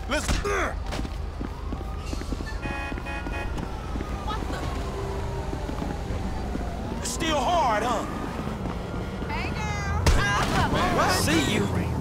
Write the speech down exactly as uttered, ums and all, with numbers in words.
Let's... What the? Still hard, huh? Hey, girl. What? See you.